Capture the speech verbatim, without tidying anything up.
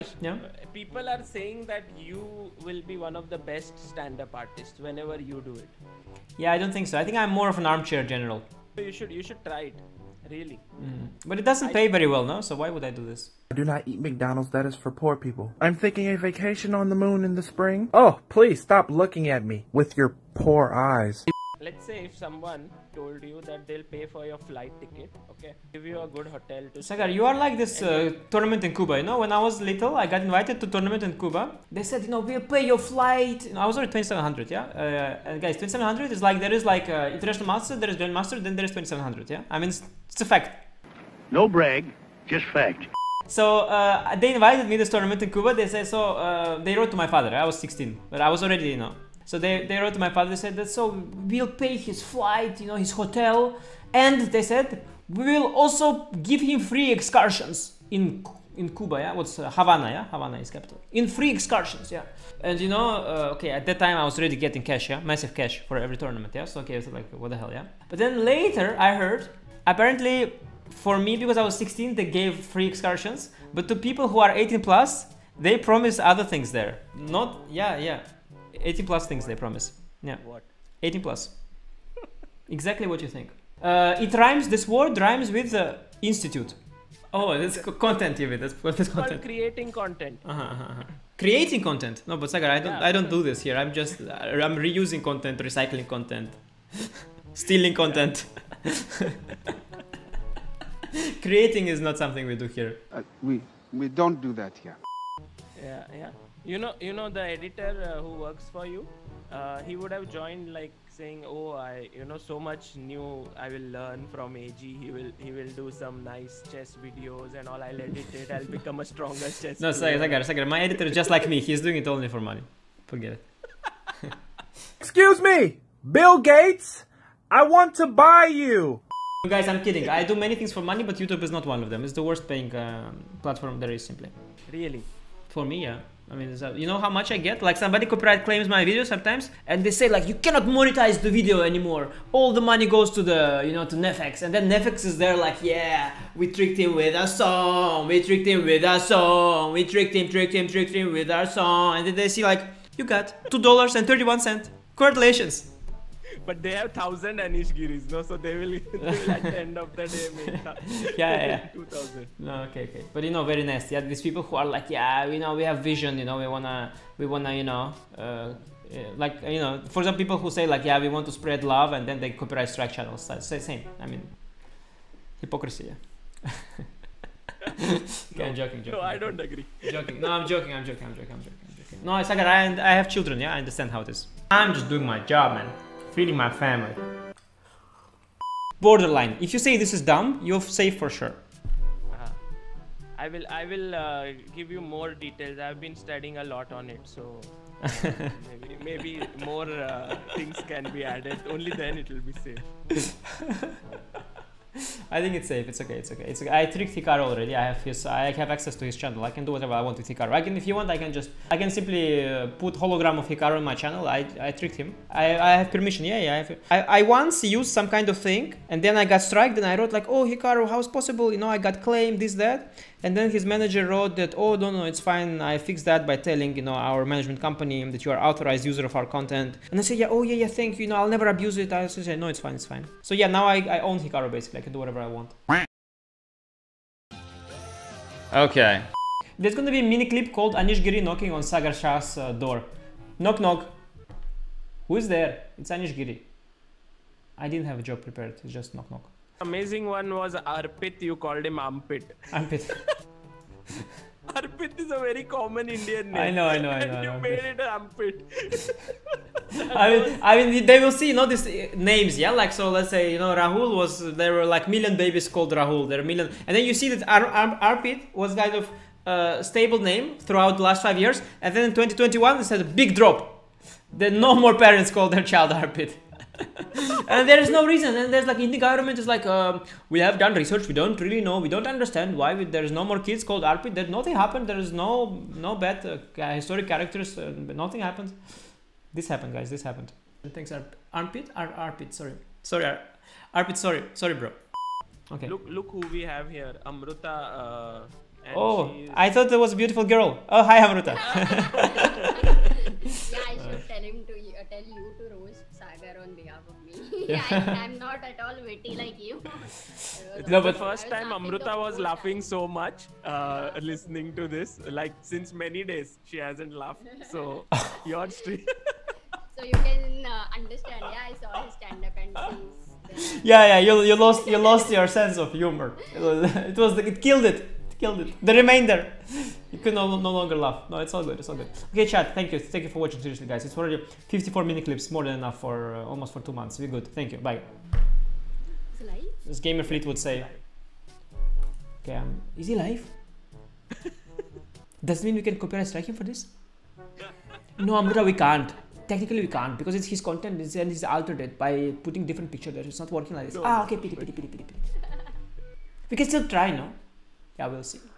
Yeah. People are saying that you will be one of the best stand-up artists whenever you do it. Yeah, I don't think so. I think I'm more of an armchair general. You should you should try it, really. Mm. But it doesn't pay very well, no? So why would I do this? I do not eat McDonald's. That is for poor people. I'm thinking a vacation on the moon in the spring. Oh, please stop looking at me with your poor eyes. Let's say if someone told you that they'll pay for your flight ticket, okay, give you a good hotel to Sagar, you are like this uh, tournament in Cuba, you know? When I was little, I got invited to tournament in Cuba. They said, you know, we'll pay your flight. You know, I was already twenty-seven hundred, yeah? Uh, and guys, twenty-seven hundred is like, there is like uh, international master, there is grand master, then there is twenty-seven hundred, yeah? I mean, it's, it's a fact. No brag, just fact. So uh, they invited me to this tournament in Cuba. They said, so uh, they wrote to my father. I was sixteen, but I was already, you know. So they, they wrote to my father. They said that, so we'll pay his flight, you know, his hotel. And they said, we will also give him free excursions in in Cuba, yeah? What's uh, Havana, yeah? Havana is capital. In free excursions, yeah. And you know, uh, okay, at that time I was already getting cash, yeah? Massive cash for every tournament, yeah? So okay, I was like, what the hell, yeah? But then later I heard, apparently, for me, because I was sixteen, they gave free excursions, but to people who are eighteen plus, they promise other things there. Not, yeah, yeah, eighteen plus things they promise. Yeah. What? eighteen plus. Exactly what you think. Uh, it rhymes, this word rhymes with uh, institute. Oh, that's content, Yevit. That's, that's It's content. called creating content. Uh-huh, uh-huh. Creating content. No, but Sagar, I don't, Yeah. I don't do this here. I'm just, I'm reusing content, recycling content, stealing content. Creating is not something we do here. Uh, we we don't do that here. Yeah, yeah. You know, you know the editor uh, who works for you. Uh, he would have joined like saying, "Oh, I, you know, so much new I will learn from A G. He will, he will do some nice chess videos and all. I'll edit it. I'll become a stronger chess." No, player." Sagar, Sagar, my editor is just like me. He's doing it only for money. Forget it. Excuse me, Bill Gates. I want to buy you. Guys, I'm kidding. I do many things for money, but YouTube is not one of them. It's the worst paying um, platform there is, simply. Really? For me, yeah. I mean, it's, uh, you know how much I get? Like, somebody copyright claims my video sometimes, and they say like, you cannot monetize the video anymore. All the money goes to the, you know, to Netflix, and then Netflix is there like, yeah, we tricked him with a song, we tricked him with a song, we tricked him, tricked him, tricked him with our song, and then they see like, you got two dollars and thirty-one cents. Congratulations. But they have thousand Anish Giris, no? So they will, they will at the end of the day make Yeah, yeah, yeah. two thousand. No, okay, okay. But you know, very nice. Yeah, these people who are like, yeah, you know, we have vision, you know, we wanna, we wanna, you know, uh, like, you know, for some people who say like, yeah, we want to spread love, and then they copyright strike channels. That's the same. I mean, hypocrisy. Yeah. Okay, No. I'm joking, joking. No, I don't agree. Joking. No, I'm joking. I'm joking. I'm joking. I'm joking. I'm joking. No, it's like I, I have children. Yeah, I understand how it is. I'm just doing my job, man. Feeding my family. Borderline. If you say this is dumb, you're safe for sure. Uh, I will, I will uh, give you more details. I've been studying a lot on it, so maybe, maybe more uh, things can be added. Only then it will be safe. I think it's safe. It's okay. It's okay. It's okay. I tricked Hikaru already. I have his. I have access to his channel. I can do whatever I want with Hikaru. I can, if you want, I can just. I can simply uh, put hologram of Hikaru in my channel. I, I tricked him. I, I have permission. Yeah, yeah. I, have, I I once used some kind of thing, and then I got struck. Then I wrote like, oh Hikaru, how is possible? You know, I got claimed this that, and then his manager wrote that, oh no no, it's fine. I fixed that by telling you know our management company that you are authorized user of our content. And I said, yeah, oh yeah yeah, thank you. You know, I'll never abuse it. I said, no, it's fine, it's fine. So yeah, now I I own Hikaru basically. I can do whatever I want. Okay. There's gonna be a mini clip called Anish Giri knocking on Sagar Shah's uh, door. Knock knock. Who is there? It's Anish Giri. I didn't have a job prepared. It's just knock knock. Amazing one was Arpit. You called him Armpit. Armpit. Arpit is a very common Indian name. I know, I know, I know. And you I know. made it Armpit. I mean, I mean, they will see, you know, these names, yeah. Like, so let's say, you know, Rahul was. There were like million babies called Rahul. There are million, and then you see that Ar Ar Arpit was kind of uh, stable name throughout the last five years, and then in twenty twenty-one, it had a big drop. Then no more parents called their child Arpit. And there is no reason, and there's like in the government is like um, we have done research, we don't really know, we don't understand why we, there is no more kids called Arpit. That nothing happened. There is no no bad uh, historic characters. Uh, nothing happened. This happened, guys. This happened. Thanks, Arp Armpit. Ar Arpit. Sorry, sorry, Ar Arpit. Sorry, sorry, bro. Okay. Look, look who we have here. Amruta uh, And Oh, she's- I thought it was a beautiful girl. Oh, hi, Amruta. Yeah, I should tell him to uh, tell you to roast Sagar on behalf of me. I, I'm not at all witty like you. It's No, the but- first I was time laughing Amruta the was whole laughing time. so much uh, listening to this. Like since many days she hasn't laughed. So your stream. So you can uh, understand. Yeah, I saw his stand-up and things. Yeah, yeah, you, you lost you lost your sense of humor. It was, it was it killed it. It killed it. The remainder, you could no, no longer laugh. No, it's all good. It's all good. Okay, chat. Thank you. Thank you for watching. Seriously, guys, it's already fifty-four mini clips, more than enough for uh, almost for two months. We're good. Thank you. Bye. It's live. As Gamer Fleet would say. Okay, um, is he live? Does it mean we can copyright strike him for this? No, Amruta, we can't. Technically, we can't because it's his content is- and he's altered it by putting different picture there. It's not working like this. No, ah, no. okay, pity, pity, pity, pity, pity. We can still try, no? Yeah, we'll see.